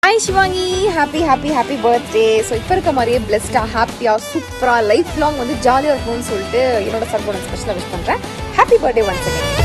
Hi Shivangi, happy birthday. So இப்போ இருக்க மாதிரியே blessed happy சூப்பரா லைஃப் லாங் வந்து ஜாலியா இருக்கணும்னு சொல்லிட்டு என்னோட சர்போன ஸ்பெஷலா விஷ் பண்றேன். Happy birthday once again.